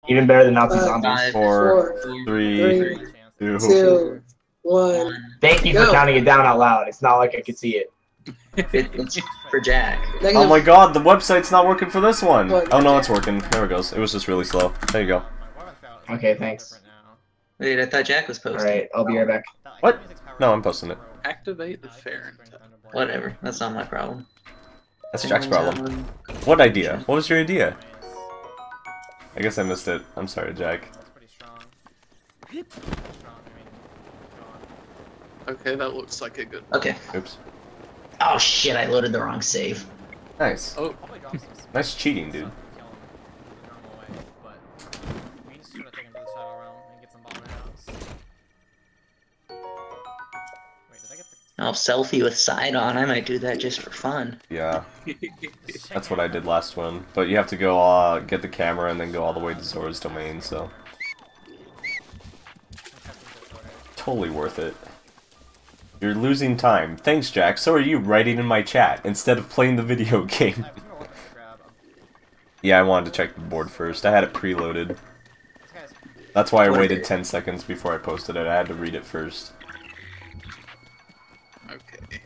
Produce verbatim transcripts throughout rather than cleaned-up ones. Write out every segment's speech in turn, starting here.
Even better than Nazi Five, zombies. Five, Four, four, three, three, two. two, one. Thank you Go. for counting it down out loud. It's not like I could see it. It, it's for Jack. Negative. Oh my god, the website's not working for this one. What? Oh no, it's working. There it goes. It was just really slow. There you go. Okay, thanks. Wait, I thought Jack was posting. Alright, I'll be right back. What? No, I'm posting it. Activate the Farron. Whatever, that's not my problem. That's Jack's problem. What idea? What was your idea? I guess I missed it. I'm sorry, Jack. Okay, that looks like a good. Okay. Oops. Oh shit, I loaded the wrong save. Nice. Oh, Nice cheating, dude. Oh, selfie with side on. I might do that just for fun. Yeah. That's what I did last one. But you have to go uh, get the camera and then go all the way to Zora's domain, so... Totally worth it. You're losing time. Thanks, Jack. So are you writing in my chat instead of playing the video game. Yeah, I wanted to check the board first. I had it preloaded. That's why I waited ten seconds before I posted it. I had to read it first. okay.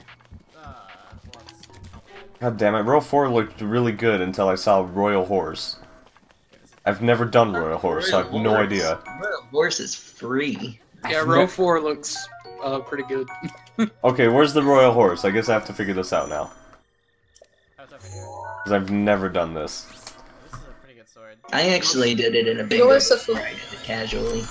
God damn it, Royal four looked really good until I saw Royal Horse. I've never done Royal Horse, so I have no idea. Royal Horse is free. Yeah, row four looks uh, pretty good. Okay, where's the Royal Horse? I guess I have to figure this out now. Because I've never done this. I actually did it in a big You know way. what's the- I did it casually.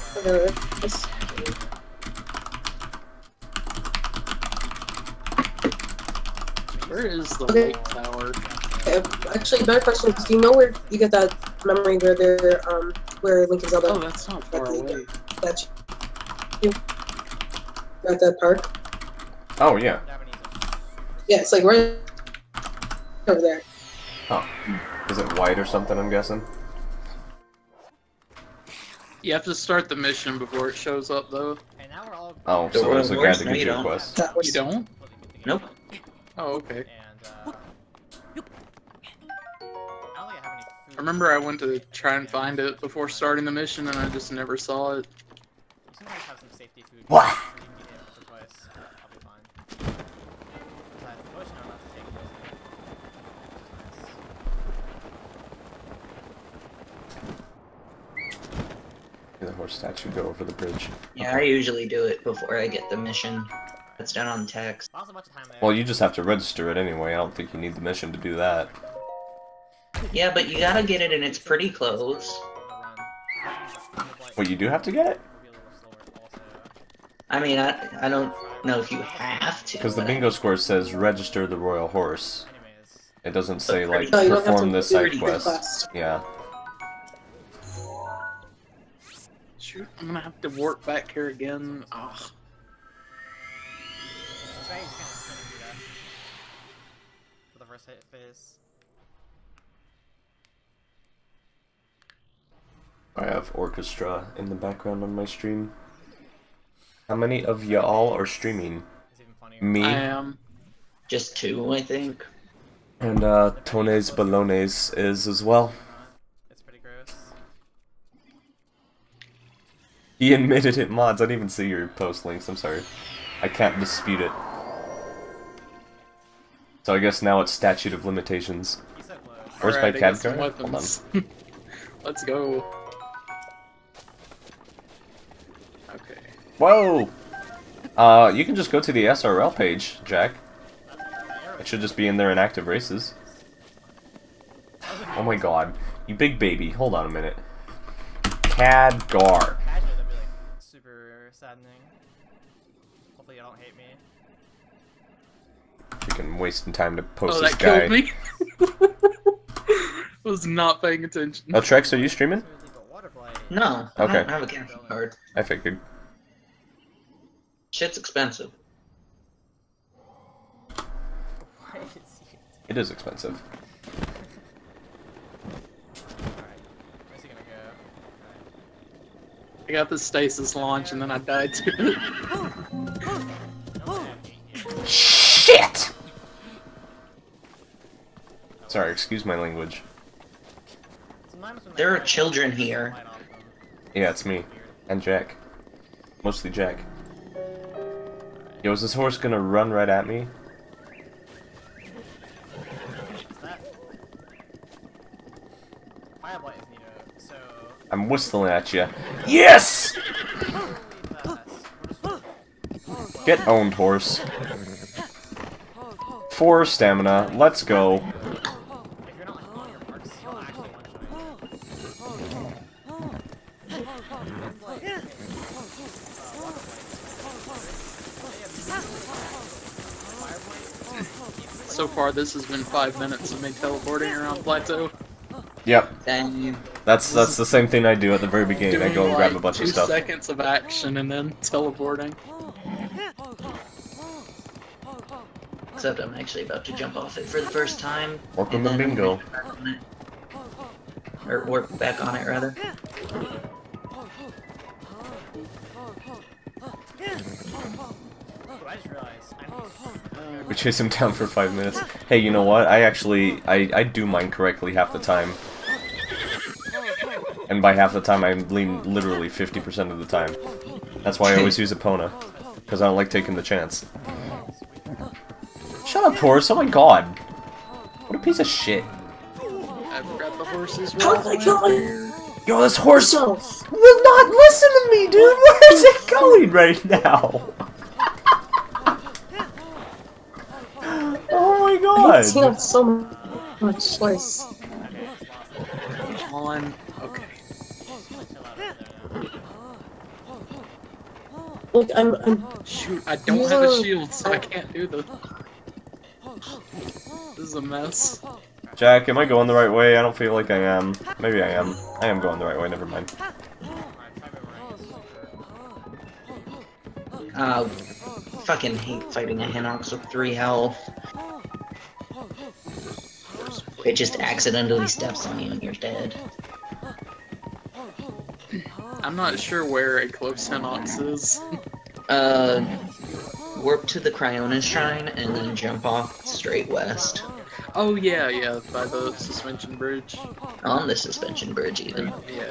Where is the Okay. light tower? Okay, actually, better question is, do you know where you get that memory where they're, um, where Link and Zelda Oh, that's not far away. that you at that park? Oh, yeah. Yeah, it's like right over there. Oh. Is it white or something, I'm guessing? You have to start the mission before it shows up, though. Oh, The so Royal there's a Horse? guide to No, get you you a don't. quest. That was You don't? Nope. Oh, okay. I remember I went to try and find it before starting the mission, and I just never saw it. What? The horse statue go over the bridge. Yeah, I usually do it before I get the mission. It's done on text. Well, you just have to register it anyway. I don't think you need the mission to do that. Yeah, but you gotta get it and it's pretty close. Wait, you do have to get it? I mean, I, I don't know if you have to. Because the but I- bingo score says register the royal horse. It doesn't say, like, No, you don't have perform to this do side the quest. quest. Yeah. Shoot, I'm gonna have to warp back here again. Ugh. I have orchestra in the background on my stream. How many of y'all are streaming? Me I am. Just two, I think. and uh, Tones Balones is as well. He admitted it, mods. I didn't even see your post links. I'm sorry. I can't dispute it. So I guess now it's statute of limitations. Where's my Alright, I got some Cadcar? Hold on. weapons. Let's go. Okay. Whoa! Uh, you can just go to the S R L page, Jack. It should just be in there in active races. Oh my god. You big baby. Hold on a minute. Cadgar. Super saddening. Hopefully you don't hate me. Freaking wasting time to post Oh, this that guy. killed me. Was not paying attention. Oh, Trex, are you streaming? No, I Okay. don't have a captain card. I figured. Shit's expensive. It is expensive. Where's he gonna go? I got the stasis launch and then I died to it. Shit! Sorry, excuse my language. There are children here. Yeah, it's me. And Jack. Mostly Jack. Yo, is this horse gonna run right at me? Firelight is neato, so... I'm whistling at you. Yes! Get owned, horse. Four stamina. Let's go. If you're not like on your marks, you'll actually one-shot. So far, this has been five minutes of me teleporting around Plateau. Yep. Then That's that's the same thing I do at the very beginning. I Doing go and grab a like bunch two of stuff. seconds of action and then teleporting. except I'm actually about to jump off it for the first time. Welcome and to then bingo. warp back on it. Or warp back on it rather. I just realized I'm We chase him down for five minutes. Hey, you know what? I actually, I, I do mine correctly half the time. And by half the time, I mean literally fifty percent of the time. That's why I always use Epona. Because I don't like taking the chance. Shut up, horse! Oh my god! What a piece of shit. I forgot the horses were How all did I the kill way my- here. Yo, this horse Yourself. will not listen to me, dude! Where's it going right now? Oh my god! He has so much choice. Come on. Okay. Look, I'm, I'm Shoot, I don't have a Yeah. shield, so I can't do this. This is a mess. Jack, am I going the right way? I don't feel like I am. Maybe I am. I am going the right way, never mind. Uh, fucking hate fighting a Hinox with three health. It just accidentally steps on you and you're dead. I'm not sure where a close Hinox is. Uh, warp to the Cryona Shrine and then jump off straight west. Oh yeah, yeah, by the suspension bridge. On the suspension bridge even. Yeah.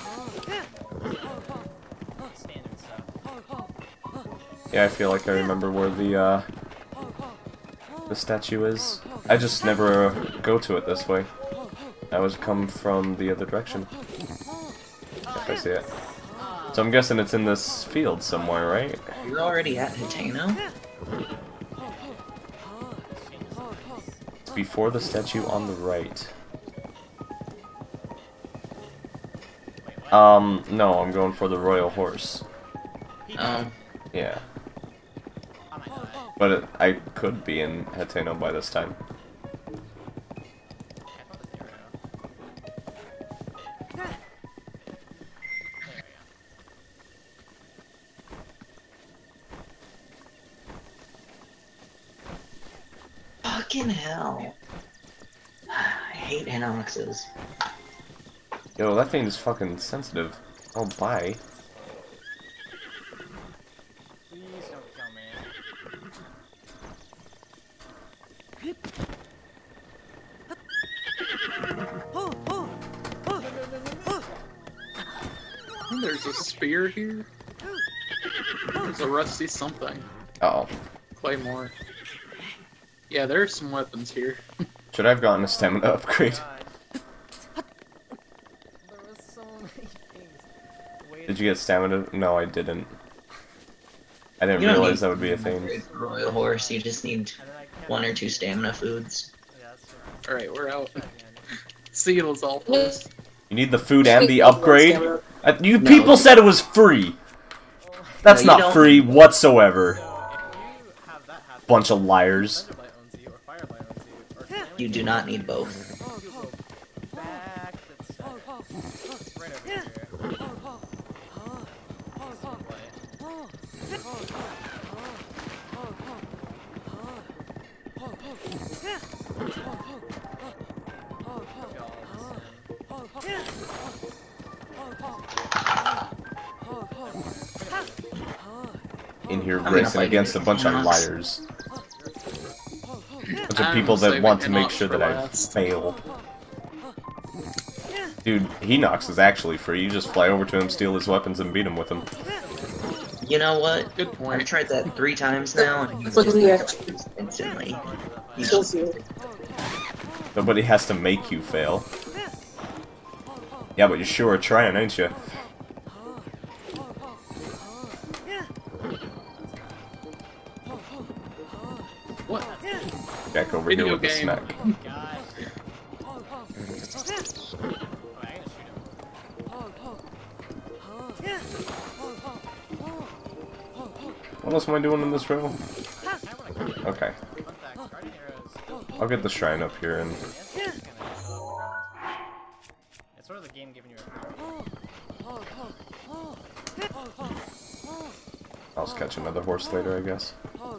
standard stuff. Yeah, I feel like I remember where the, uh... the statue is. I just never go to it this way. I always come from the other direction. If I see it. So I'm guessing it's in this field somewhere, right? You're already at Hitano? It's before the statue on the right. Um, no, I'm going for the royal horse. Oh. Yeah. But it, I could be in Hateno by this time. Fucking hell. I hate Hinoxes. Yo, that thing is fucking sensitive. Oh, bye. Please don't kill me. There's a spear here. There's a rusty something. Uh oh. Claymore. Yeah, there's some weapons here. Should I have gotten a stamina upgrade? God. There was so many things. Wait, Did you get stamina? No, I didn't. I didn't You don't realize need that would be a thing. a Royal Horse, you just need and then I kept- one or two stamina foods. Yeah, that's true. Alright, we're out. Again. Seals all close. You need the food and the upgrade? Uh, you No. people said it was free! That's No, you not don't. free whatsoever. If you have that happen, Bunch of liars. Thunderlight owns you, or Firelight owns you, or Flame You do not need both. you go back to the center. It's right over here. This way. Y'all listen. In here I'm gonna racing fight against a you. bunch of Hinox. liars. Bunch of I'm people that saving want to make Hinox sure for that I last. fail. Dude, Hinox is actually free. You just fly over to him, steal his weapons, and beat him with them. You know what? Good I've point. tried that three times now, and he's What just do you actually instantly. He's kills you? Nobody has to make you fail. Yeah, but you're sure trying, ain't you? What? Back over Video here with the game. snack. God. Oh, I gotta shoot him. What else am I doing in this room? Okay. Fun fact, Guardian Arrows. I'll get the shrine up here and... It's sort of the game giving you a power. I'll just catch another horse later, I guess.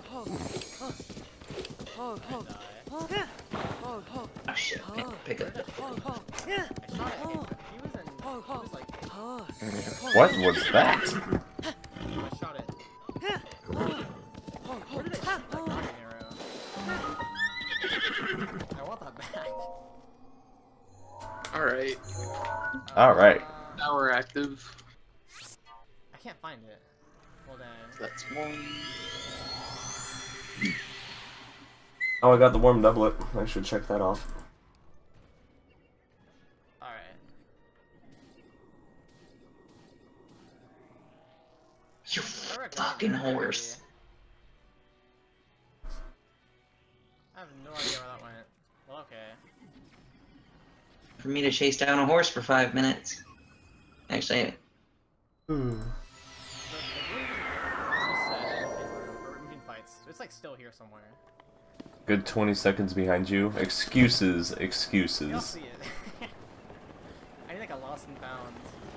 Oh shit, I can't pick up that. I shot it. He was in. He was like. What was that? I shot it. Where did I shoot that Guardian Arrow? I want that back. Alright. Alright. Now we're active. I can't find it. Hold on. That's one. Oh, I got the warm doublet. I should check that off. Alright. You fucking horse. I have no idea where that went. Well, okay. For me to chase down a horse for five minutes. Actually, Hmm. It's like still here somewhere. Good twenty seconds behind you. Excuses, You'll excuses. see it. I need like a lost and found.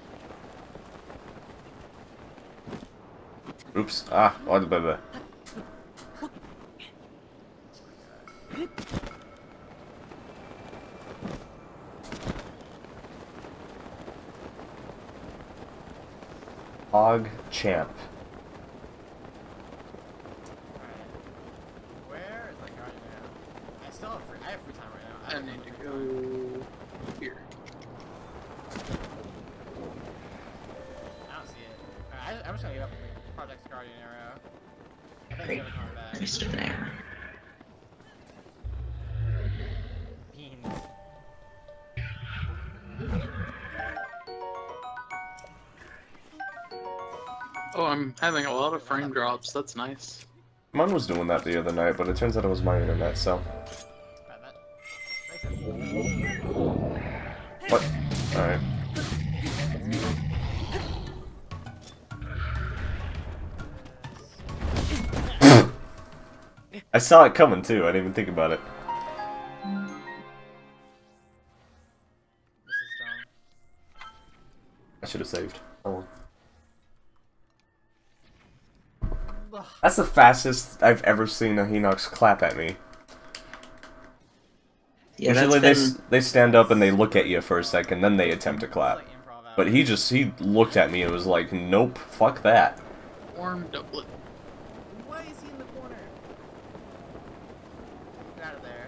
Oops. Ah, oh, blah, blah. Hog champ. Alright. Where is like Guardian Arrow? I still have free I have free time right now. I need to go here. I don't see it. Alright, I, I'm just gonna give up Project Guardian Arrow. I think Great. it's gonna come back. Mister There. Beans. Oh, I'm having a lot of frame drops. That's nice. Mine was doing that the other night, but it turns out it was my internet, so... Alright, that makes sense. What? Alright. I saw it coming too, I didn't even think about it. This is dumb. I should have saved. Oh. That's the fastest I've ever seen a Hinox clap at me. Yeah, that's Usually they, been... s- they stand up and they look at you for a second, then they attempt to It's clap. like improv out. But he just, he looked at me and was like, nope, fuck that. Warm doublet. Why is he in the corner? Get out of there.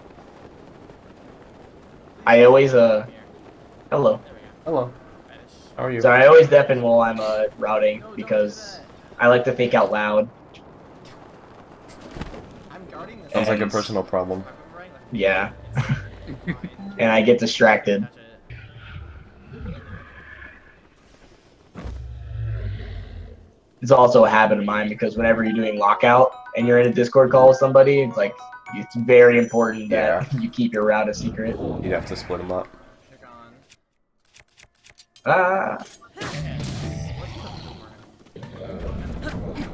I always, uh, Here. hello. There we go. Hello, Finish. how are you? So I always deafen while I'm, uh, routing, No, don't do because that. I like to think out loud. I'm guarding this. Sounds like a And- personal problem. If I'm right, like, Yeah. fine. And I get distracted. Touch it. It's also a habit of mine because whenever you're doing lockout and you're in a Discord call with somebody, it's like, it's very important that you keep your route a secret. You'd have to split them up. They're gone. Ah. Okay. What's the corner?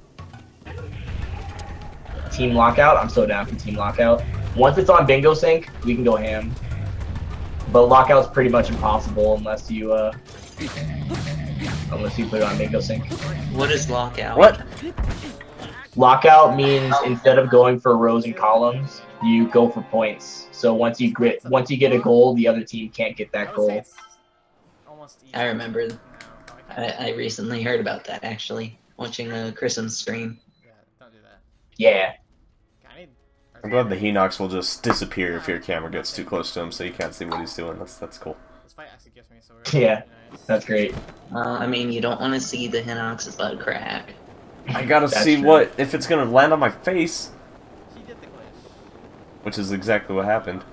Team lockout, I'm so down for team lockout. Once it's on bingo sync, we can go ham. But lockout's pretty much impossible unless you uh unless you put it on bingo sync. What is lockout? What? Lockout means instead of going for rows and columns, you go for points. So once you get once you get a goal, the other team can't get I that would say goal. it's almost easy. I remember. No, oh, I can't. I, I recently heard about that, actually. Watching uh, Chrism's stream. Yeah, don't do that. Yeah. I need. I'm glad the Hinox will just disappear if your camera gets too close to him so you can't see what he's doing. That's, that's cool. This fight actually gives me so weird. Yeah. Nice. That's great. Uh, I mean, you don't want to see the Hinox's butt crack. I gotta That's see true. what if it's gonna land on my face, He did the glitch. which is exactly what happened.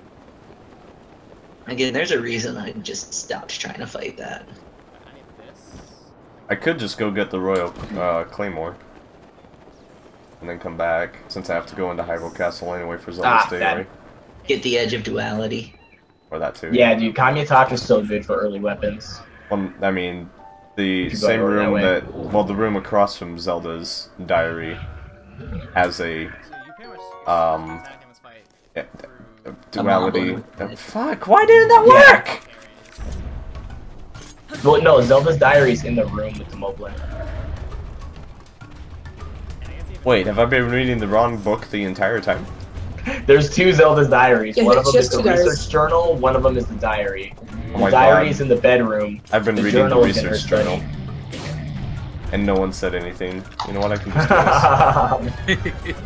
Again, there's a reason I just stopped trying to fight that. I need this. I could just go get the Royal uh, Claymore. And then come back, since I have to go into Hyrule Castle anyway for Zelda's Ah, Diary. Get the edge of duality. Or that too. Yeah, dude, Kamyataka is so good for early weapons. Well, I mean, the If you go same over that room way. that, well, the room across from Zelda's Diary has a So you pretty much Um, attack in this fight eh, through duality. moblin. Uh, fuck, why didn't that Yeah. work? parries. Well, no, Zelda's Diary's in the room with the Moblin. Wait, have I been reading the wrong book the entire time? There's two Zelda's Diaries. Yeah, one of she them has is the two diaries. research journal, one of them is the diary. Oh The my diary god. is in the bedroom. I've been the reading the journal is in her research study. journal. And no one said anything. You know what, I can just do this.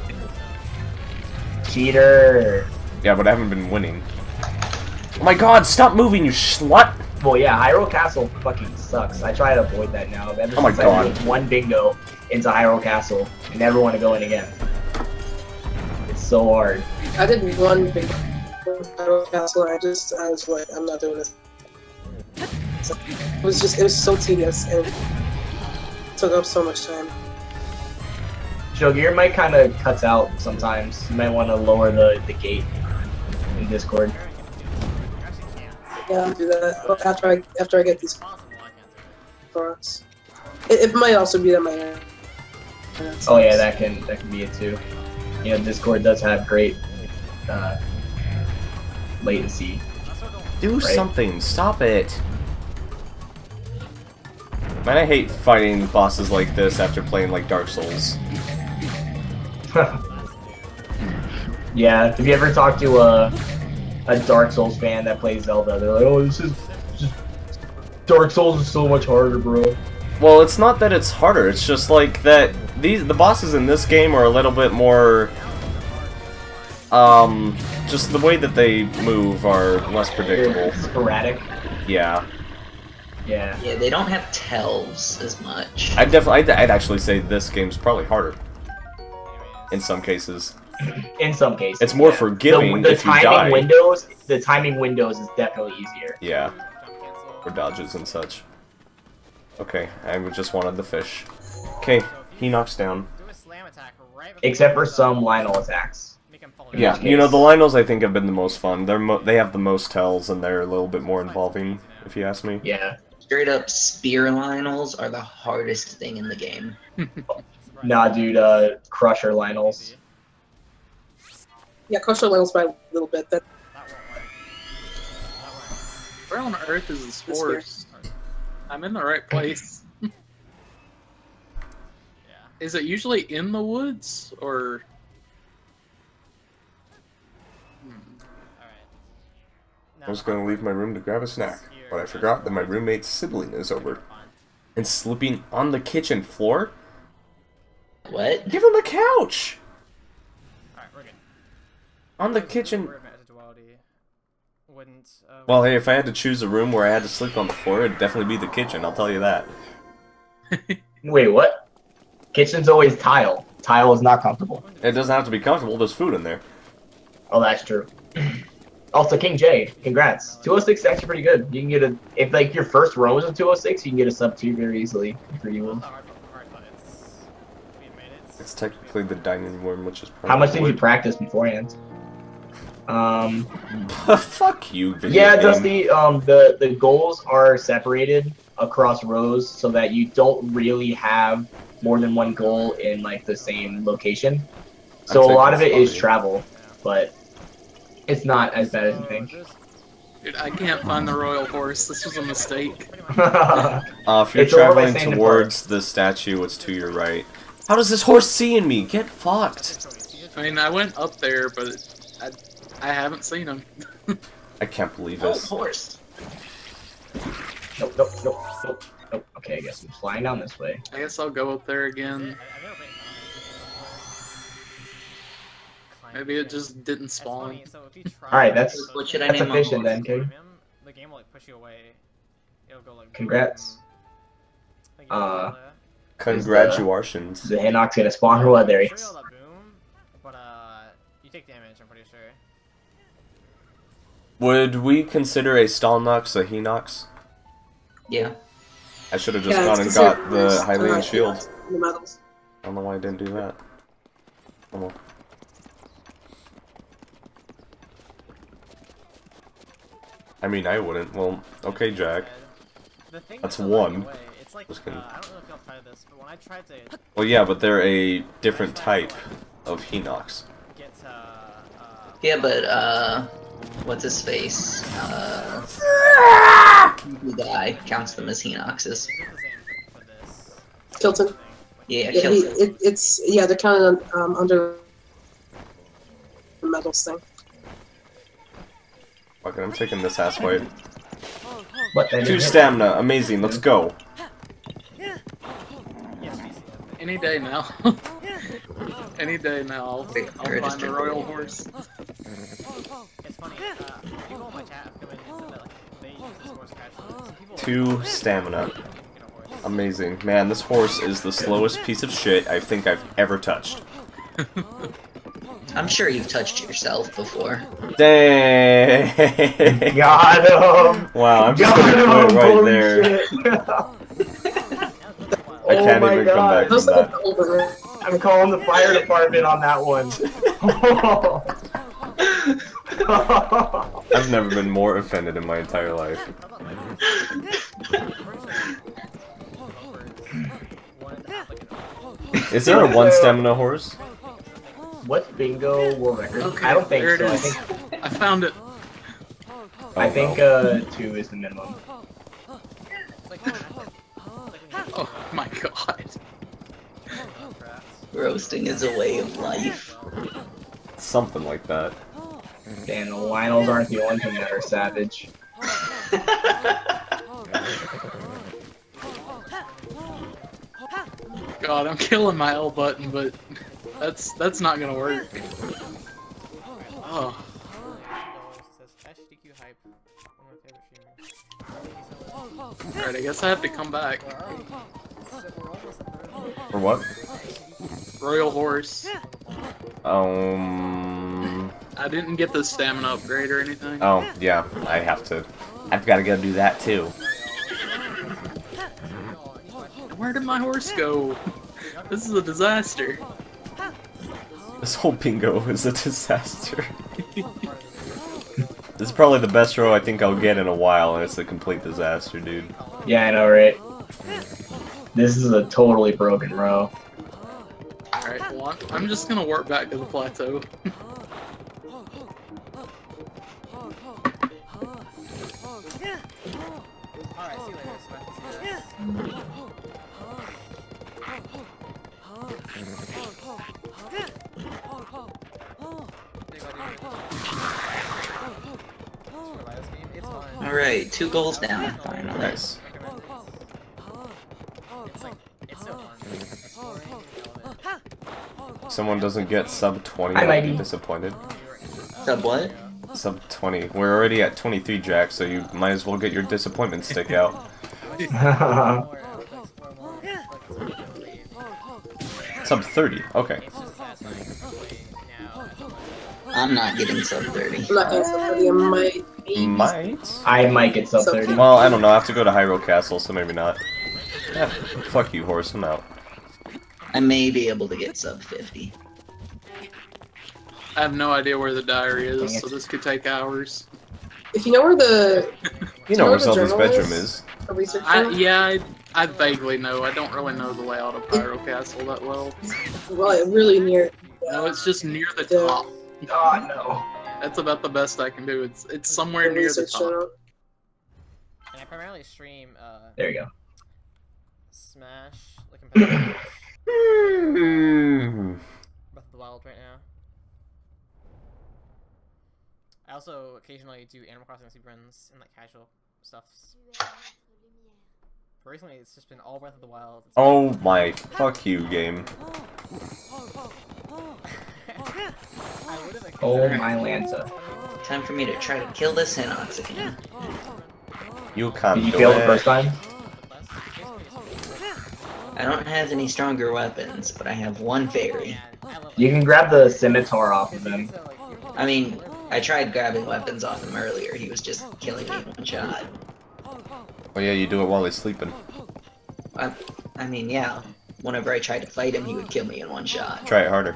Cheater. Yeah, but I haven't been winning. Oh my god, stop moving, you slut! Well, yeah, Hyrule Castle fucking sucks. I try to avoid that now. Ever Oh my since I God. moved one bingo into Hyrule Castle, I never want to go in again. It's so hard. I did one big Hyrule Castle. I just, I was like, I'm not doing this. So, it was just, it was so tedious and it took up so much time. Shogi, your mic kind of cuts out sometimes. You might want to lower the, the gate in Discord. You actually can't. Yeah, I'll do that Well, after I after I get these Possible, I can't do it. products. It, it might also be that my internet Oh yeah, sucks. that can that can be it too. You know, Discord does have great uh, latency. That's what the Do Right. something, stop it! Man, I hate fighting bosses like this after playing like Dark Souls. Yeah, have you ever talked to a a Dark Souls fan that plays Zelda? They're like, oh, this is just Dark Souls is so much harder, bro. Well, it's not that it's harder, it's just like that these the bosses in this game are a little bit more um just the way that they move are less predictable. They're sporadic. Yeah. Yeah. Yeah, they don't have tells as much. I'd definitely I'd, I'd actually say this game's probably harder in some cases. In some cases. It's more yeah. forgiving The, the if you timing die. windows, the timing windows is definitely easier. Yeah, jump cancel. or dodges and such. Okay, I just wanted the fish. Okay, he knocks down. Do a slam attack right before Except for the- some Lionel attacks. Make him fall Yeah, which you know case- the Lionels I think have been the most fun. They're mo they have the most tells and they're a little bit more involving, if you ask me. Yeah. Straight up spear Lionels are the hardest thing in the game. Nah, dude, uh, Crusher Lionels. Yeah, Crusher Lionels by a little bit. That That won't work. That won't. Where on earth is this This horse? I'm in the right place. Yeah. Is it usually in the woods or? Hmm. Alright. I was gonna leave my room to grab a snack, but I forgot that my roommate's sibling is over. And sleeping on the kitchen floor? What? Give him a couch! Alright, we're good. On the Those kitchen. word as a duality wouldn't, uh, Well, hey, if I had to choose a room where I had to sleep on the floor, it'd definitely be the kitchen, I'll tell you that. Wait, what? Kitchen's always tile. Tile is not comfortable. It doesn't have to be comfortable, there's food in there. Oh, that's true. Also, King J, congrats. two oh six is actually pretty good. You can get a if like your first row is a two oh six, you can get a sub two very easily for you. It's not hard, hard, but it's we made it. It's technically the dining room, which is probably How much did you wood. practice beforehand? Um, Fuck you, video yeah, game. Dusty. Um, the the goals are separated across rows so that you don't really have more than one goal in like the same location. So I'd a say lot of it that's is funny. travel, but it's not as bad as you think. Dude, I can't find the royal horse. This was a mistake. Uh, if you're It's over by traveling Saint towards the statue, it's to your right. How does this horse see in me? Get fucked! I mean, I went up there, but it, I, I haven't seen him. I can't believe Oh, this. horse. Nope, nope, nope, nope, nope. Okay, I guess I'm flying down this way. I guess I'll go up there again. Maybe it just didn't spawn. Alright, that's What should I that's name my efficient horse? then, Kate. the game will like push you away. It'll go like. Congrats. Boom. Like, you Uh, know, Congratulations. The Hinox gonna spawn or what? There he Sure is. you'll let boom, but uh, you take damage. I'm pretty sure. Would we consider a Stalnox a Hinox? Yeah. I should have just Yeah, gone it's and got considered the first, Hylian uh, shield. The medals. I don't know why I didn't do that. Come on. I mean, I wouldn't. Well, okay, Jack. The thing That's with the one. Way, it's like, Just uh, kidding. I don't know if y'all tried this, but when I tried to Well, yeah, but they're a different type of Hinox. get to, uh, Yeah, but uh, what's his face? Uh, the guy counts them as Hinoxes. is it the same for, for this Kilton. thing? Like, Yeah, Yeah, he, kills it, it's yeah. They're counted um, under the medals thing. Fuck it, I'm taking this ass fight. What? That Two didn't hit? stamina, amazing, let's go. yes, yes, yes. Any day now. Any day now, I'll, Wait, I'll find registered. the royal horse. It's funny, uh, people on my chat have come in and said that, like, they use this horse casually. Some people Two stamina. get a horse. Amazing. Man, this horse is the slowest piece of shit I think I've ever touched. I'm sure you've touched yourself before. Dang! Got him! Wow, I'm just Got gonna him! quit right Holy there. shit. I Oh can't my even God. come back Those from are like that. the older ones. I'm calling the fire department on that one. I've never been more offended in my entire life. Is there a one stamina horse? What's bingo world record? Okay, I don't think there it so. I is. think I found it. I Oh, think no. uh two is the minimum. Oh my god. Roasting is a way of life. Something like that. Damn, the Lionels aren't the only thing that are savage. God, I'm killing my L button, but that's that's not gonna work. Oh, alright, I guess I have to come back. For what? Royal horse. Um. I didn't get the stamina upgrade or anything. Oh, yeah, I have to. I've got to go do that too. Where did my horse go? This is a disaster. This whole bingo is a disaster. This is probably the best row I think I'll get in a while, and it's a complete disaster, dude. Yeah, I know, right? This is a totally broken row. Alright, well, I'm, I'm just gonna warp back to the plateau. Alright, see you later, Sebastian. Alright, two goals down, finally. Nice. It's like, it's so fun. Exploring the element. Someone doesn't get sub twenty, I I'll might be be. disappointed. Sub what? Sub twenty. We're already at twenty-three, Jack, so you might as well get your disappointment stick out. Sub thirty, okay. I'm not getting sub thirty. I'm not getting so pretty. I might. Maybe. Might? I might get sub thirty. Well, I don't know, I have to go to Hyrule Castle, so maybe not. Yeah, fuck you, horse, I'm out. I may be able to get sub fifty. I have no idea where the diary Dang is, it. so this could take hours. If you know where the You know know where where the Zelda's journal bedroom is? is. the research I, journal? yeah, I, I vaguely know. I don't really know the layout of Pyro Castle that well. Well, really near. No, it's just near the The- top. Oh no. That's about the best I can do. It's it's somewhere the near the research top. journal. And I primarily stream, uh, There you go. Smash, like competitive Smash, Hmm. Breath of the Wild right now. I also occasionally do Animal Crossing speedruns and like casual stuff. But recently, it's just been all Breath of the Wild. It's Oh my fuck you, game. I would've Oh occasionally- my Lanza. Time for me to try to kill this Hinox again. You can't Did you do fail it. the first time? I don't have any stronger weapons, but I have one fairy. You can grab the scimitar off of him. I mean, I tried grabbing weapons off him earlier. He was just killing me in one shot. Oh yeah, you do it while he's sleeping. I, I mean, yeah. Whenever I tried to fight him, he would kill me in one shot. Try it harder.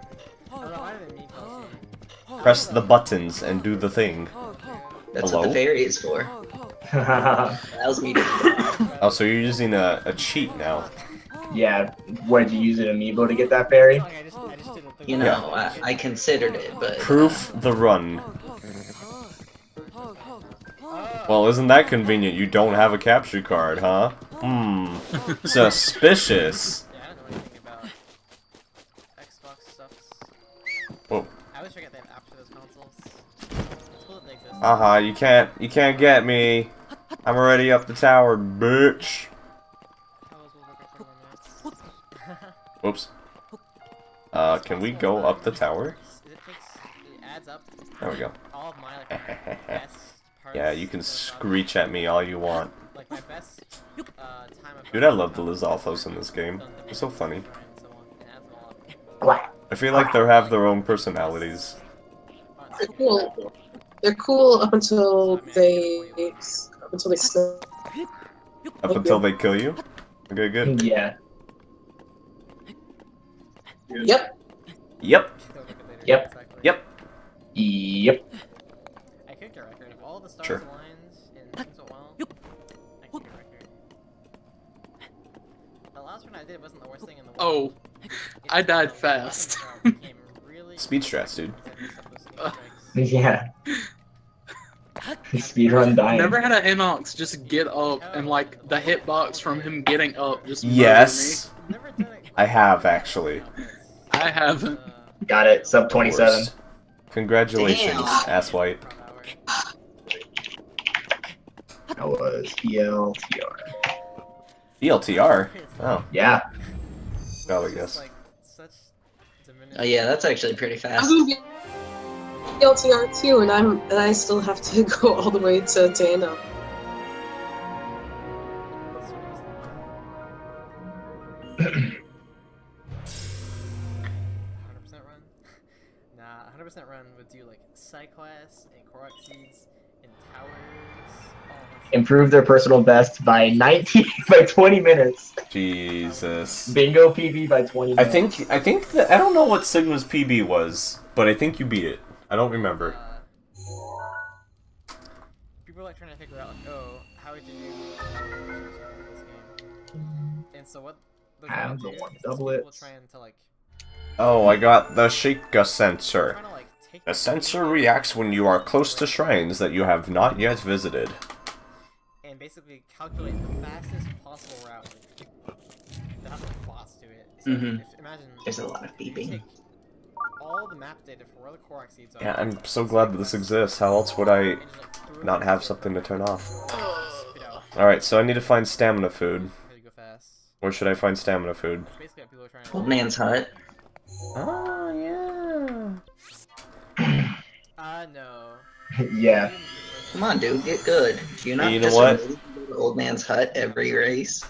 Press the buttons and do the thing. That's Hello? what the fairy is for. Allows me to. Oh, so you're using a, a cheat now. Yeah, what, did you use an amiibo to get that fairy? You know, I, I considered it, but. Proof the run. Well, isn't that convenient? You don't have a capture card, huh? Hmm. Suspicious. Yeah, I don't know anything about Xbox stuff. Oh. I always forget they have apps for those consoles. It's cool that they exist. Uh huh. You can't. You can't get me. I'm already up the tower, bitch. Whoops. Uh, can we go up the tower? It takes, it adds up There we go. all of my like best parts. Yeah, you can of the screech at me all you want. Like my best uh, time of Dude, I love the Lizalfos in this game. They're so funny. and so on. It adds them all up. Black. I feel like they have their own personalities. They're cool. They're cool up until they up until they snap. Up until they kill you? Okay, good. Yeah. Yep. Yep. Yep. Exactly. Yep. Yep. I kicked a record. If all the stars Sure. aligned and things went well, I kicked a record. The last one I did wasn't the worst thing in the world. Oh, I died fast. Speed strats, dude. Yeah. Speedrun dying. Never had an Inox just get up and like the hitbox from him getting up just murdered Yes. Never done it. I have, actually. me. I haven't. Got it. Sub twenty-seven. Worst. Congratulations, Damn. ass white. That was E L T R. E L T R? Oh, Yeah. no, I guess. Oh yeah, that's actually pretty I'm fast. gonna be L T R too, and I'm and I still have to go all the way to Dano. one hundred percent run? Nah, one hundred percent run would do like Psyquest and Korok Seeds and Towers. all in one Improve their personal best by nineteen by twenty minutes. Jesus. Bingo P B by twenty I minutes. think, I think that, I don't know what Sigma's P B was, but I think you beat it. I don't remember. Uh, people are like trying to figure out, like, oh, how did you do this game? And so what they're trying Have to the do one is people doublets. trying to like, Oh, I got the Sheikah sensor. trying to like take The sensor reacts when you are close to shrines that you have not yet visited. and basically calculate the fastest possible route that has a boss to it. So Mhm. if, imagine There's a lot of you beeping. take all the map data for where the Korok Seeds are. Yeah, I'm so glad that this exists. How else would I and just, like, throw not it have in, something to turn off? spit out. Alright, so I need to find stamina food. How you go fast. Where should I find stamina food? It's basically what people are trying to Old man's hut. Oh, yeah. Uh, no. Yeah. Come on, dude, get good. Do you not You know just what? remove the old man's hut every race?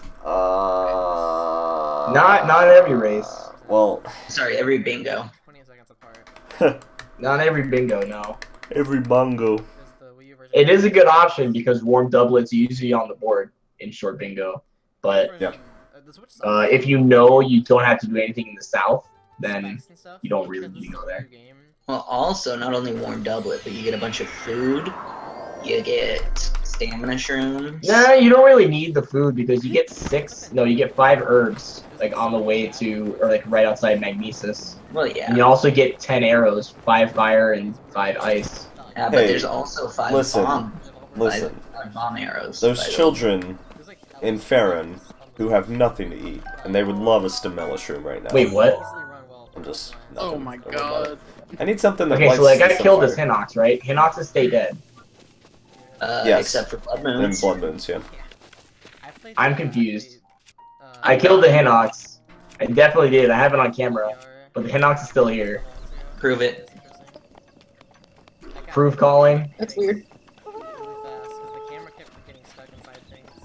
Uh... Not not every race. Well, Sorry, every bingo. twenty seconds apart. Not every bingo, no. every bongo. There's the Wii U version. It is a good option because warm doublets usually on the board in short bingo. But Yeah. Uh, the Switch uh, if you know you don't have to do anything in the south, then specs and stuff, you don't really because need to this go is a there. new game, Well, also, not only warm doublet, but you get a bunch of food. You get stamina shrooms. Nah, you don't really need the food because you get six, no, you get five herbs, like on the way to, or like right outside Magnesis. Well, And yeah. you also get ten arrows, five fire and five ice. Yeah, but Hey, there's also five listen, bomb. listen. Five, five bomb arrows. There's by the way. children There's, like, in Farron who have nothing to eat, and they would love a Stamella shroom right now. Wait, what? easily run well I'm just. offline. Oh nothing. my Don't worry about god. it. I need something that Okay, lights so like I some killed this fire. Hinox, right? Hinoxes stay dead. Uh, Yes. Except for blood And moons. blood moons, yeah. I played I'm the- confused. uh, I killed the Hinox. I definitely did. I have it on camera. But the Hinox is still here. Prove it. Proof calling. That's weird. Really fast, 'cause the camera kept getting stuck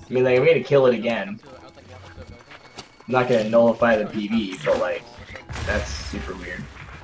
I mean, like, I'm gonna kill it again. I'm not gonna nullify the P V, but like, that's super weird.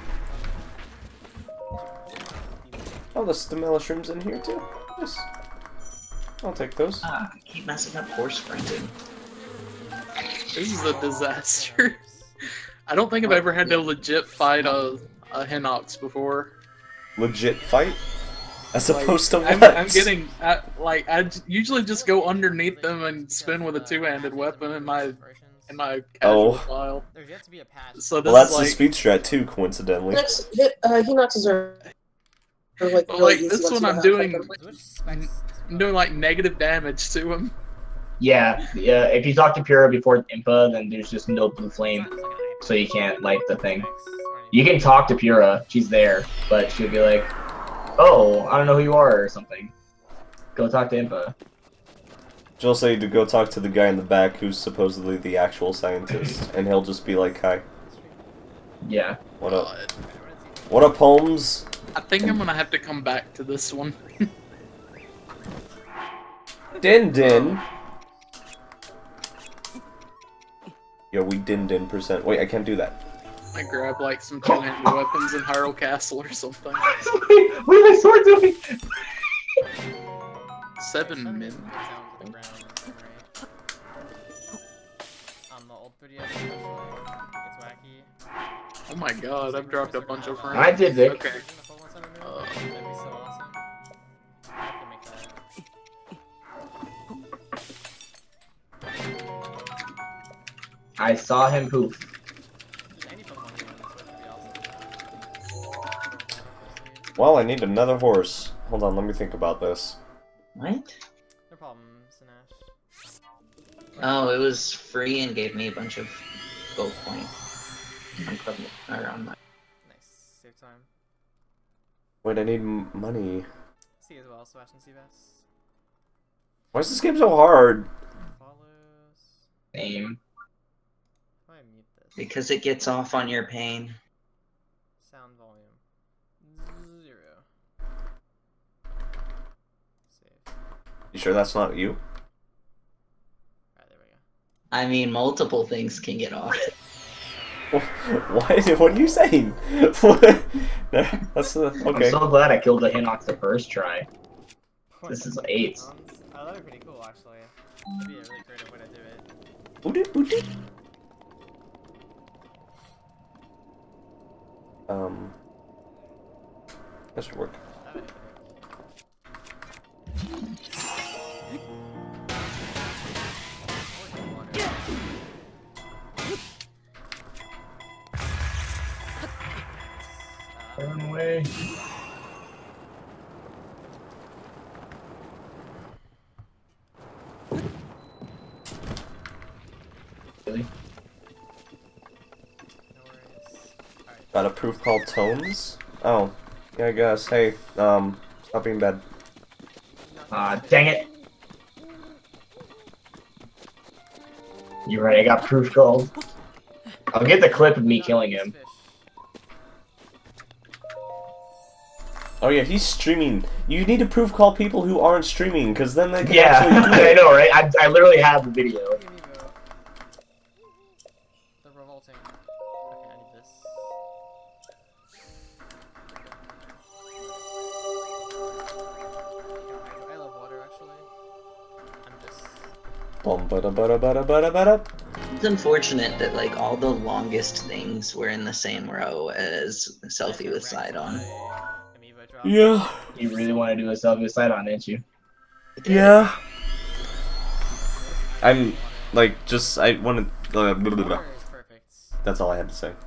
Oh, the Stamella shrooms in here too. Yes. I'll take those. Ah, I keep messing up horse sprinting. This is a disaster. I don't think I've ever had to legit fight a, a Hinox before. Legit fight? As Like, opposed to I'm, what? I'm getting, I, like, I j- usually just go underneath them and spin with a two-handed weapon in my in my casual Oh. style. There's yet to be a patch. So this Well, that's is the like, speed strat too, coincidentally. Next, hit, uh, Hinoxes are, are like, Well, really like, easy this once one you know I'm how to doing- fight them. Switch specs. I'm doing like negative damage to him. Yeah, yeah. If you talk to Pura before Impa, then there's just no blue It's flame, not- it's like an I P so you can't light the thing. specs or anything. You can talk to Pura, she's there, but she'll be like, "Oh, I don't know who you are" or something. Go talk to Impa. She'll say to go talk to the guy in the back who's supposedly the actual scientist, and he'll just be like, "Hi, Yeah. what up? God. What up, Holmes?" I think I'm gonna have to come back to this one. Din din. Yo, we din din percent. Wait, I can't do that. I grab like some two-handed weapons in Hyrule Castle or something. Wait, what are my sword doing? Seven Send min. it down to the ground, right? On the old three D S especially, it's wacky. Oh my god, I've dropped a bunch of frames. I did, Vic. Okay. Version of Full One Seven Mil, Uh, that'd be so awesome. I have to make that. I saw him poof. Just any Pokemon game on this Switch would be awesome. Well, I need another horse. Hold on, let me think about this. What? No problem, Sinesh. Oh, it was free and gave me a bunch of gold coin. On club or on my. Nice. Save time. Wait, I need m money. See as well, Sebastian Seabass. Why is this game so hard? Follows. Name. How do I mute this? Because it gets off on your pain. Sound volume. Zero. Save. You sure that's not you? Alright, there we go. I mean, multiple things can get off. Why? What are you saying? What? That's uh, I'm okay. so glad I killed the Hinox the first try. This is eight. Sounds- Oh, that'd be pretty cool, actually. That'd be a really creative way to do it. Booty, booty. Um, that should work. That would be Uh, Run away. Really? no worries. Alright. Got a proof called Tones? Oh, yeah, I guess. Hey, um, stop being bad. Ah, dang it. You're right, I got proof gold. I'll get the clip of me killing him. Oh yeah, he's streaming. You need to proof call people who aren't streaming, because then they can Yeah, actually do I it. know, right? I, I literally have the video. The revolting. Okay, I need this. I love water, actually. I'm just. Bum ba da ba da ba da ba da ba da. It's unfortunate that like all the longest things were in the same row as selfie with Sidon. Amiibo drop. Yeah, You really want to do a selfie side on, didn't you? yeah. I'm like just I wanted. Uh, blah, blah, blah. Water is perfect. That's all I had to say.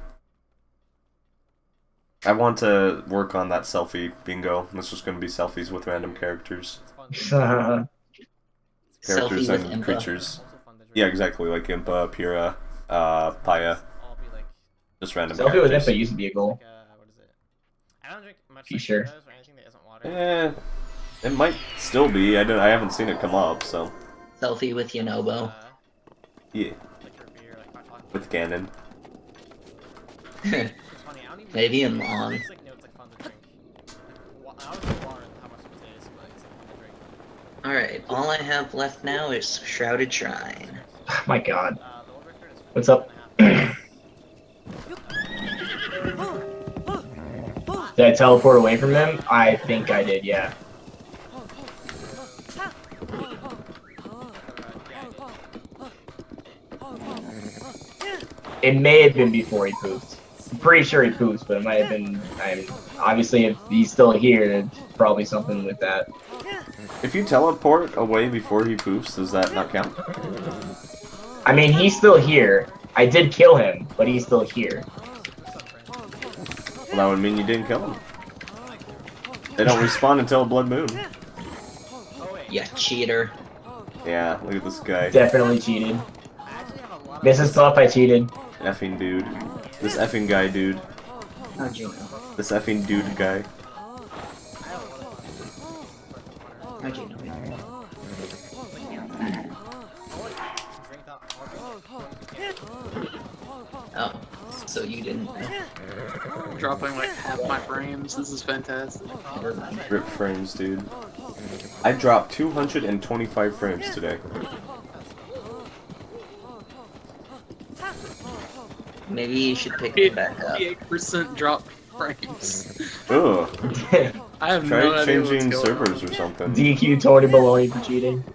I want to work on that selfie bingo. It's just going to be selfies with random characters, It's fun. characters Selfie with and Impa. creatures. Also fun to drink. Yeah, exactly. Like Impa, Pura, uh, Paya, All be like, just random Selfie with characters. Impa used to be a goal. like uh, what is it? I don't drink much You like sure? sodas or anything that isn't water. Eh, it might still be. I don't. I haven't seen it come up. So Selfie with Yonobo. Uh, yeah, like root beer, like hot chocolate. with Ganon. It's funny, I don't even Maybe know- in long. It's like, no, it's like fun to drink. Wa- I don't know water and how much it tastes, but it's like fun to drink. Alright, all I have left now is Shrouded Shrine. My God. Uh, the world record is What's up? Did I teleport away from him? I think I did, yeah. It may have been before he pooped. I'm pretty sure he poops, but it might have been. I'm obviously if he's still here, it's probably something with that. If you teleport away before he poofs, does that not count? I mean, he's still here. I did kill him, but he's still here. Well, that would mean you didn't kill him. They don't respawn until Blood Moon. Yeah, cheater. Yeah, look at this guy. Definitely cheated. I actually have a lot of Missus Buff, I cheated. Effing dude. This effing guy dude. How'd you know? This effing dude guy. How'd you know? Oh, so you didn't. Dropping like half my frames. This is fantastic. Never mind. Rip frames, dude. I dropped two hundred twenty-five frames today. Maybe you should pick it back up. eighty-eight percent drop frames. Ugh. I have Try no idea what's changing going servers on. or something. D Q Tony Baloney for cheating.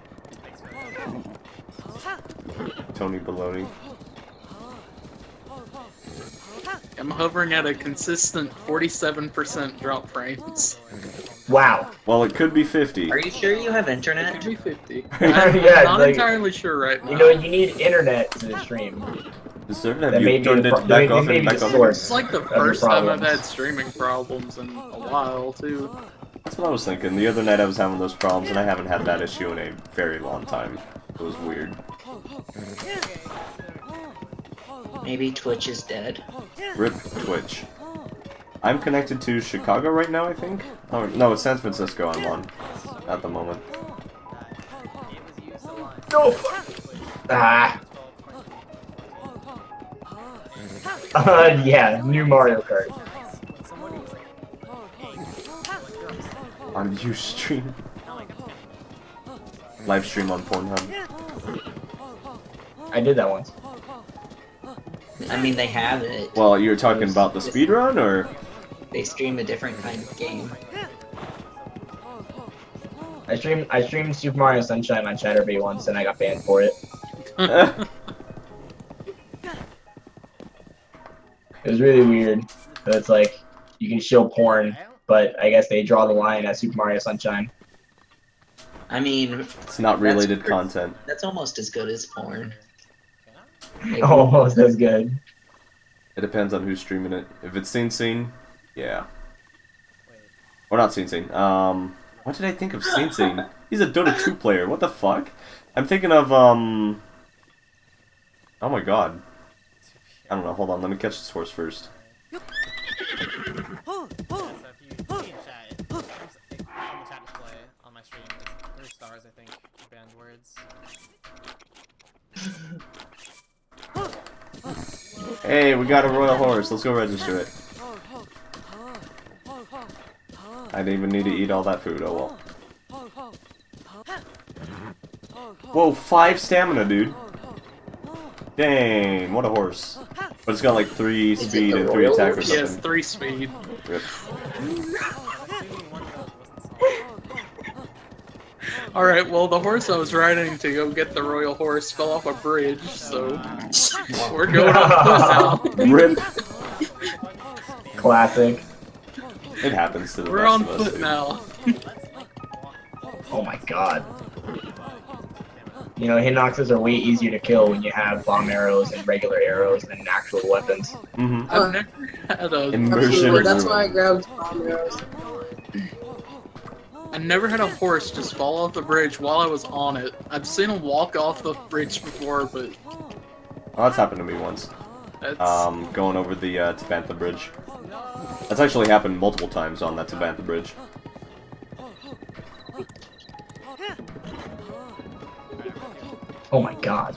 Tony Baloney. I'm hovering at a consistent forty-seven percent drop frames. Wow. Well, it could be fifty. Are you sure you have It internet? could be fifty. I'm Yeah, not like- entirely sure right now. You know, you need internet to stream. Deserve That have may you be turned the it pro- back that off may and be back the on? source. It's like the of your first time I've problems. had streaming problems in a while, too. That's what I was thinking. The other night I was having those problems, and I haven't had that issue in a very long time. It was weird. Maybe Twitch is dead. Rip Twitch. I'm connected to Chicago right now, I think? Oh, no, it's San Francisco I'm on at the moment. No. Ah. Uh, yeah, new Mario Kart. On Ustream. Live stream on Pornhub. I did that once. I mean, they have it. Well, you're talking about the speedrun, or? They stream a different kind of game. I streamed I streamed Super Mario Sunshine on Chatterbait once, and I got banned for it. It was really weird. But it's like you can show porn, but I guess they draw the line at Super Mario Sunshine. I mean, It's not related That's- content. that's almost as good as porn. Maybe. Almost as good. It depends on who's streaming it. If it's Scene Scene, yeah. Or not Scene Scene. Um, what did I think of Scene Scene? He's a Dota two player. What the fuck? I'm thinking of, um... Oh my god. I don't know. Hold on. Let me catch this horse first. So if you see in chat, it comes on the chat display on my stream. It's three stars, I think, banned words. Hey, we got a royal horse. Let's go register it. I didn't even need to eat all that food. Oh well. Whoa, five stamina, dude. Dang, what a horse. But it's got like three Is it speed the and three royal attack or horse? He has something. three speed. Rip. Alright, well, the horse I was riding to go get the royal horse fell off a bridge, so we're going on foot now. Rip. Classic. It happens to the We're best on of us, foot dude. now. Oh my god. You know, Hinoxes are way easier to kill when you have bomb arrows and regular arrows than actual weapons. Mm-hmm. I've never had a Immersion Absolutely, that's why I ruin. grabbed bomb arrows. I never had a horse just fall off the bridge while I was on it. I've seen him walk off the bridge before, but Oh, that's happened to me once. that's Um, going over the uh, Tabantha Bridge. That's actually happened multiple times on that Tabantha Bridge. Oh my god.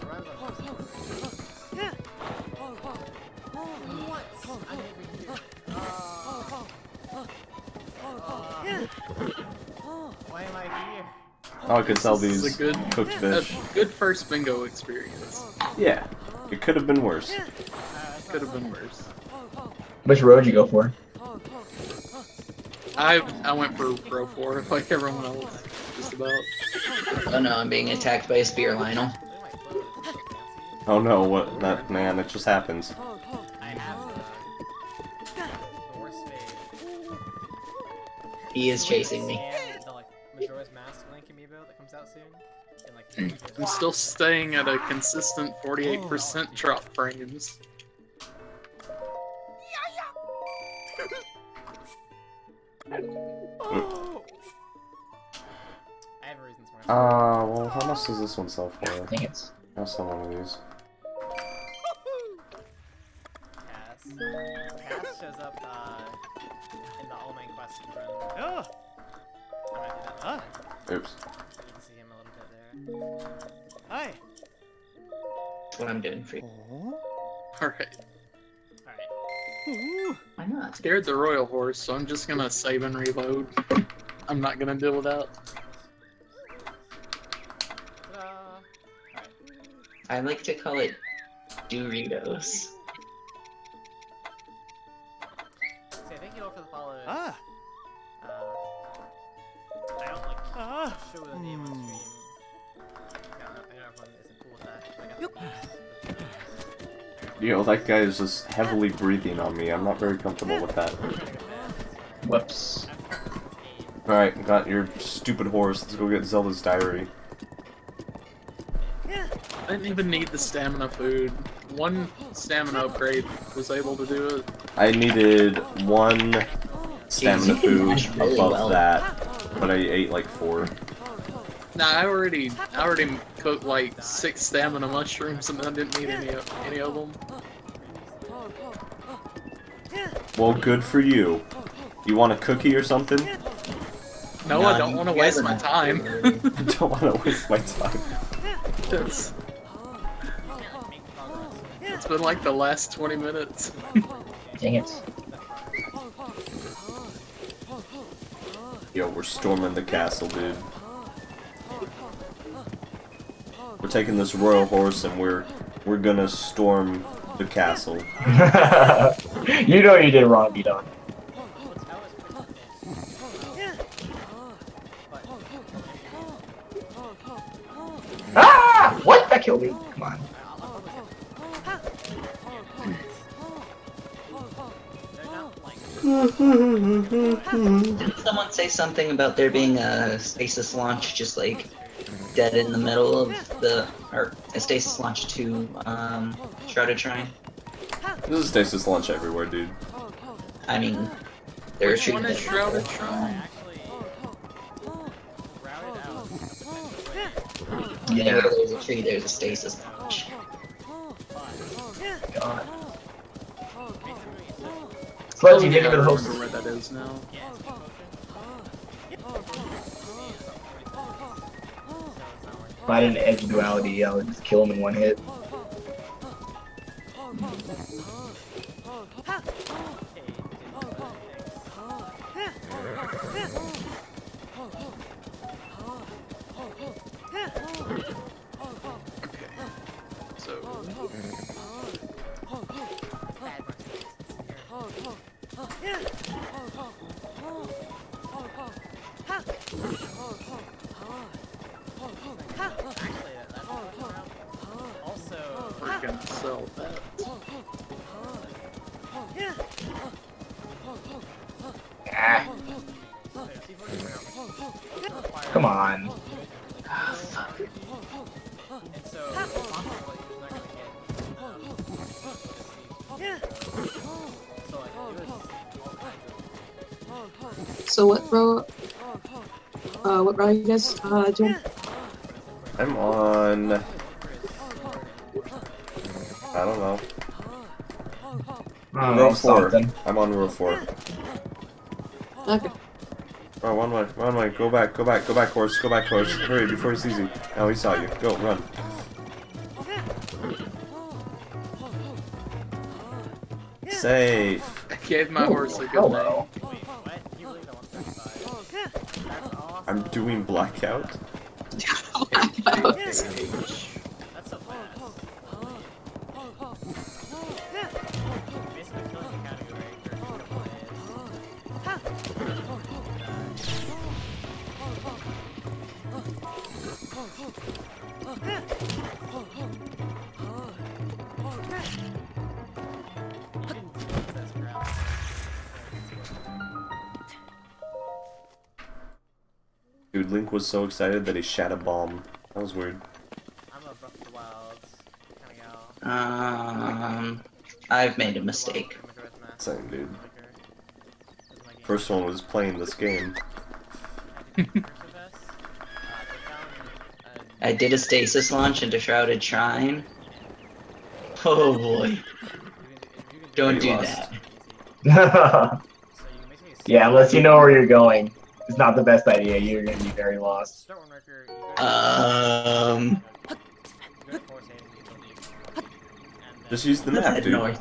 Why am I here? Oh, I could sell This is these a good, cooked a fish. good first bingo experience. Yeah, it could have been worse. Could have been worse. Which road you go for? I I went for row four like everyone else, just about. Oh no, I'm being attacked by a spear, Lionel. Oh no, what? That man, it just happens. I have the, the worst fate. He is chasing me. And the like Majora's Mask Link amiibo that comes out soon. In, like, two I'm years. still staying at a consistent forty-eight percent drop frames. I have reasons for it. Uh, well, how much does this one sell for? Dang it. I'll sell one of these. Cass. Cass shows up uh, in the All Might Quest run. I might do that one. Oops. You can see him a little bit there. Hi. That's what I'm doing for you. Alright. Alright. Why not? Scared the royal horse, so I'm just gonna save and reload. I'm not gonna deal with that. Ta-da. Alright. I like to call it Doritos. So yeah, thank you all for the follows. Ah. Uh, I don't like Ah. show the name on stream. Yeah, I know everyone isn't cool with that. I got the Yo, that guy is just heavily breathing on me. I'm not very comfortable with that. Whoops. Alright, got your stupid horse. Let's go get Zelda's diary. I didn't even need the stamina food. One stamina upgrade was able to do it. I needed one stamina you can food mash really above well. that, but I ate like four. Nah, I already, I already cooked like six stamina mushrooms, and I didn't need any, of- any of them. Well, good for you. You want a cookie or something? No, I None. don't want to You guys waste are my not time. doing I don't want to waste my time. it's, it's been like the last twenty minutes. Dang it. Yo, we're storming the castle, dude. We're taking this royal horse and we're we're gonna storm the castle. You know you did wrong, Bidon. Ah! What? That killed me. Come on. Didn't someone say something about there being a stasis launch just like dead in the middle of the, or a stasis launch to um, Shrouded Shrine? This is stasis launch everywhere, dude. I mean, there are Which trees one is that- Shrouded Shrine? Actually, routed out. Yeah. Whenever there's a tree, there's a stasis launch. God. Sledge, you Oh, didn't yeah, even I host. remember where that is now. If I didn't edge duality, I would just kill him in one hit. So, Also, we're gonna sell that. Ah, come on. and so, possibly he's not gonna get. Um, so like, it was all kinds of. So what row? Uh, what row are you guys uh doing? I'm on. I don't know. Oh, Row four. something. I'm on row four. Okay. Oh, one way, one way. Go back, go back, go back, horse. Go back, horse. Hurry before he sees you. Oh, he saw you. Go, run. Safe. I gave my horse a good Hello. name. Wait, what? You really don't want thirty-five? That's awesome. I'm doing blackout. out. That's so fast. Basically killing the category for a couple Dude, Link was so excited that he shat a bomb. That was weird. I'm a Breath of the Wild kind of gal. Um, I've made a mistake. Same, dude. First one was playing this game. I did a stasis launch into Shrouded Shrine. Oh boy. Don't do that. Yeah, unless you know where you're going. It's not the best idea. You're gonna be very lost. Um. Just use the map, dude. North.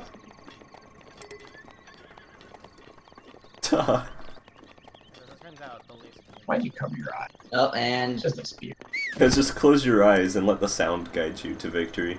Why'd you cover your eye? Oh, and It's just a spear. Just close your eyes and let the sound guide you to victory.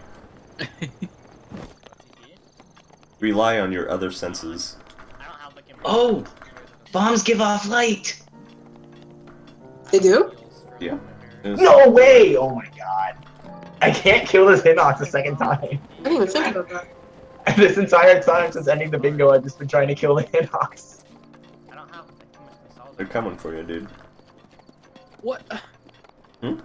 Rely on your other senses. oh, bombs give off light. They do? Yeah. It was- No way! Oh my god. I can't kill this Hinox a second time. I didn't even think about that. This entire time since ending the bingo, I've just been trying to kill the Hinox. They're coming for you, dude. What? Hmm?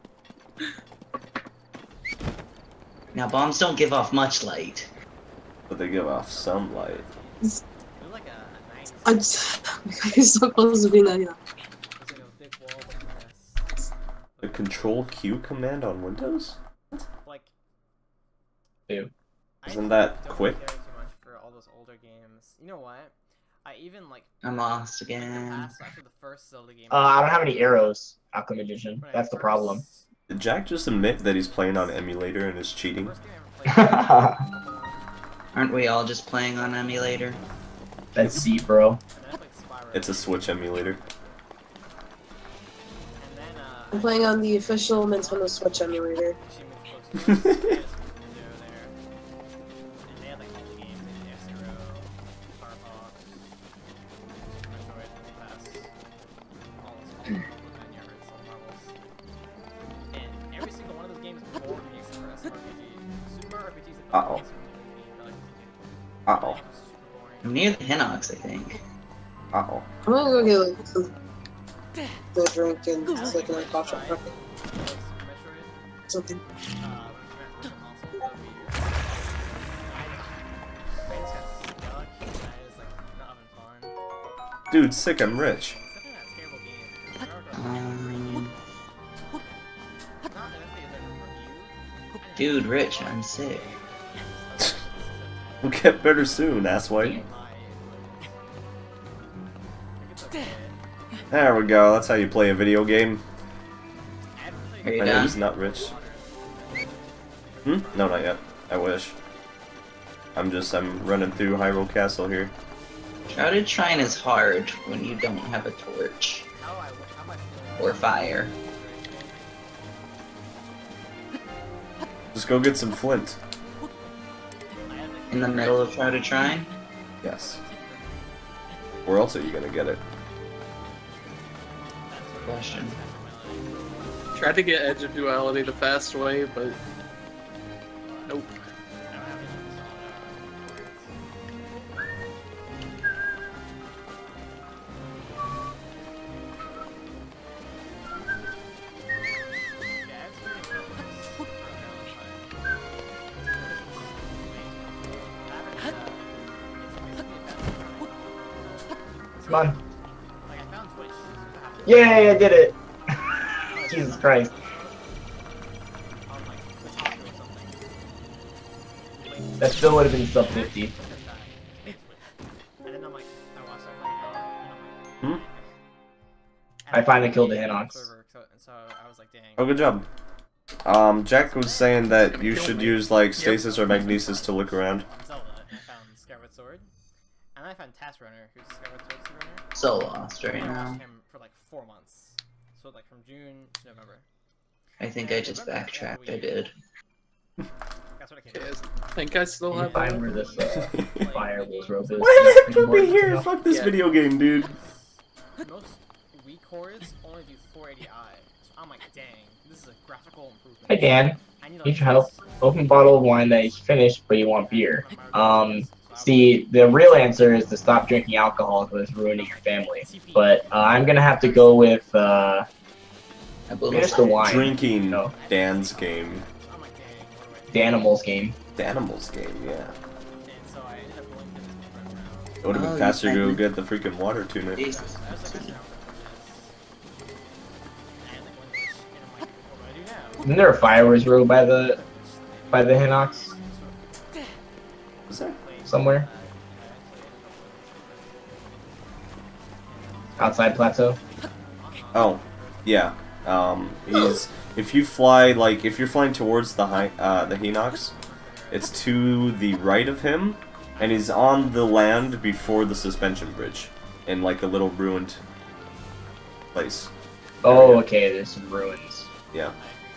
Now, bombs don't give off much light. But they give off some light. I'm just, you're so close to being that, yeah. The Control Q command on Windows? Like, Ew. Isn't that quick? Too much for all those older games. You know what? I even like I'm lost again. past after the first Zelda game. Uh, I don't have any arrows, Alchemy Magician. That's the problem. Did Jack just admit that he's playing on emulator and is cheating? First game I ever played. Aren't we all just playing on emulator? That's deep, bro. And then I played Spyro. It's a Switch emulator. And then uh, I'm playing on the official Nintendo Switch emulator. she moved close to me. And they had like all the games. They had F-Zero, Firehawk, Super Metroid, Pass, all those nine yards, all marbles. And every single one of those games before me except for S M R P G. Super R P Gs that Uh-oh. Uh-oh. I'm near the Hinox, I think. Uh-oh. I'm gonna go get like some the drink and so I can like pop shop something. Dude, sick, I'm rich. Um, dude, Rich, I'm sick. We'll get better soon, asswipe. There we go, that's how you play a video game. Are you My done? name's not Rich. Hmm? No, not yet. I wish. I'm just, I'm running through Hyrule Castle here. Shrouded Shrine is hard when you don't have a torch. Or fire. Just go get some flint. In the middle of Shrouded Shrine? Yes. Where else are you gonna get it? Question. Tried to get Edge of Duality the fast way, but nope. Come on. Yay, I did it! Jesus Christ. That still would have been sub fifty. Hmm? I finally killed the Hinox. So I was like, dang. Oh, good job. Um, Jack was saying that you should use, like, Stasis or Magnesis to look around. Zelda, and I found Skyward Sword. And then I found Task Runner, who's Skyward Sword's runner. So lost right I now. watched him for like four months. So like from June to November. I think I just backtracked. I did. That's what I came Okay, up I think I still have Find that. where this uh, fireballs rope is. Why did Pretty it put me important to here? know. Fuck this Yeah. video game, dude. with. Most weak cores only do four eighty i. So I'm like, dang, this is a graphical improvement. Hey Dan, I need, need your help. Open bottle of wine that is finished, but you want beer. Um, see, the real answer is to stop drinking alcohol because it's ruining your family. But uh, I'm gonna have to go with uh, I believe finish the wine. Drinking No. Dan's game. I'm like, dang, what do I do? Danimals game. The Animals game, yeah. And so I ended up going to this different route. It would have Oh, been you faster to go can- get the freaking water tuna. Jesus. I was like, I should and like, went to this, and I'm like, what do I do now? Isn't there a fireworks road by the by the Hinox Was there? somewhere outside Plateau? Oh, yeah. Um, he's if you fly like if you're flying towards the high uh the Hinox, it's to the right of him, and he's on the land before the suspension bridge, in like a little ruined place. Oh, okay. There's some ruins. Yeah.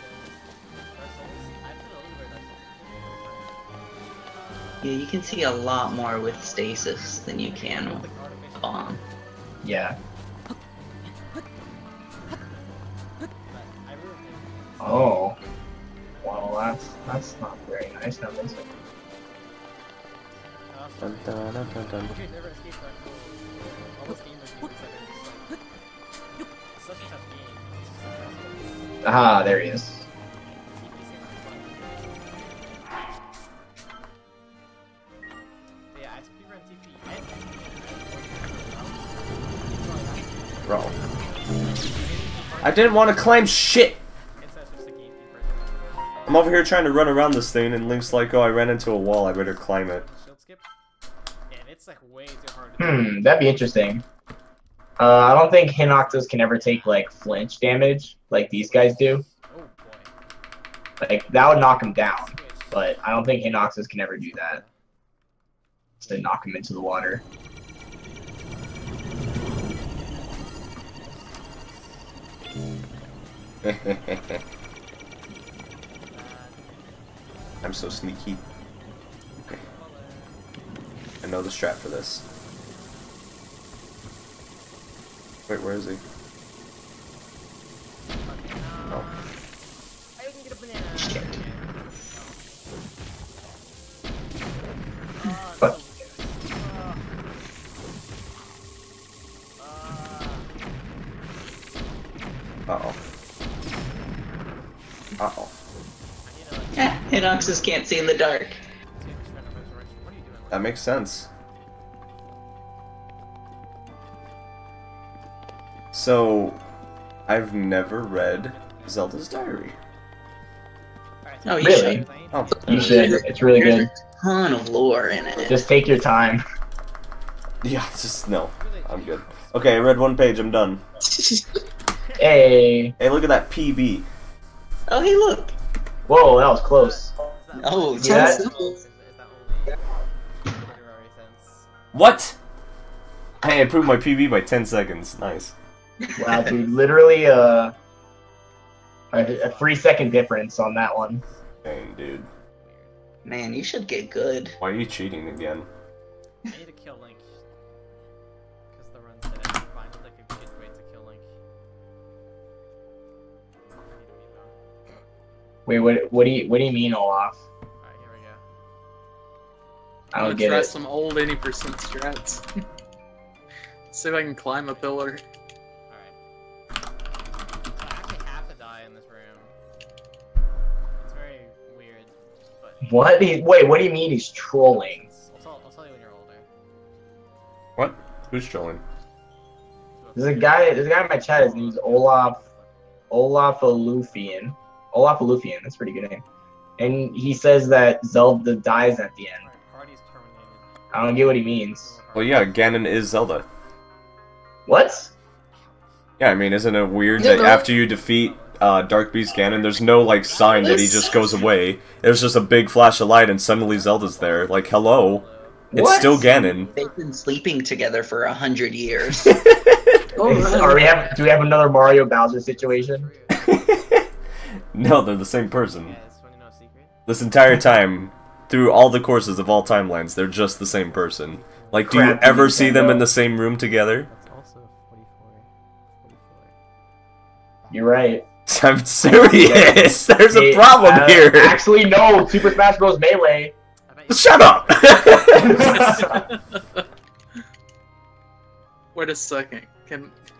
Yeah, you can see a lot more with stasis than you can with bomb. Yeah. Oh. Well, that's that's not very nice. Now, is it? Dun, dun, dun, dun, dun. Never escape that cool. All those gamers do is like, it's like, it's such a tough game. It's just like, that's Ah, there he is. yeah, I speedrun T P. Bro. I didn't want to climb shit! It's just a game person. I'm over here trying to run around this thing, and Link's like, oh, I ran into a wall, I better climb it. Shield skip. And it's like way too hard to do. Hmm, that'd be interesting. Uh, I don't think Hinoxes can ever take like flinch damage like these guys do. Oh boy. Like that would knock them down, Switch. but I don't think Hinoxes can ever do that. Just to knock them into the water. I'm so sneaky. Okay. I know the strat for this. Wait, where is he? Oh. I can get a banana. Shit. Uh, But- uh, Uh-oh. Uh-oh. Eh, Hinoxes can't see in the dark. what are you doing? That makes sense. So, I've never read Zelda's Diary. Oh, you Really? should. Oh, You should. It's really There's good. a ton of lore in it. Just take your time. yeah, just, no. I'm good. Okay, I read one page, I'm done. Hey. Hey, look at that P B. Oh, hey, look. Whoa, that was close. Oh, See that? Is that only literary sense? What? Hey, I improved my P B by ten seconds. Nice. Wow, dude, literally uh, a, a three second difference on that one. Dang, dude. Man, you should get good. Why are you cheating again? I need to kill Link. Because the runs that I can find like a good way to kill Link. I need to meet though. Wait, what? What do you what do you mean Olaf? Alright, here we go. I I'm don't gonna get try it. some old any percent strats. See if I can climb a pillar. Alright. So I actually have to die in this room. It's very weird, but... What? He, wait, what do you mean he's trolling? I'll tell, I'll tell you when you're older. What? Who's trolling? There's a guy. There's a guy in my chat. His name's Olaf. Olaf Alufian. Olaf Alufian. That's a pretty good name. And he says that Zelda dies at the end. Alright, party's terminated. I don't get what he means. Well, yeah, Ganon is Zelda. What? Yeah, I mean, isn't it weird Yeah, that no. after you defeat uh, Dark Beast Ganon, there's no, like, sign that he just goes away. There's just a big flash of light and suddenly Zelda's there. Like, hello? It's What? still Ganon. They've been sleeping together for a hundred years. Oh, Are we have? Do we have another Mario Bowser situation? No, they're the same person. Yeah, that's when you know a secret. This entire time, through all the courses of all timelines, they're just the same person. Like, do you Crap, ever you see can't them go. in the same room together? That's also forty-four. forty-four. You're right. I'm serious! There's a It- problem uh, here! Actually, no. Super Smash Bros. Melee. I bet you Shut up! Wait a second. Can